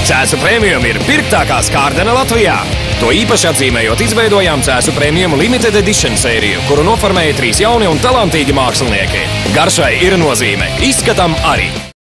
Cēsu Premium ir pirktākā skārdene Latvijā. To īpaši atzīmējot izveidojām Cēsu Premium Limited Edition sēriju, kuru noformēja 3 jauni un talantīgi mākslinieki. Garšai ir nozīme, izskatam arī.